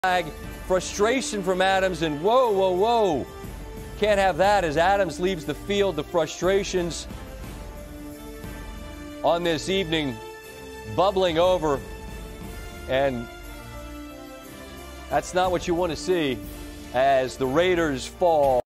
flag. Frustration from Adams, and whoa, whoa, whoa. Can't have that as Adams leaves the field. The frustrations on this evening bubbling over, and that's not what you want to see as the Raiders fall.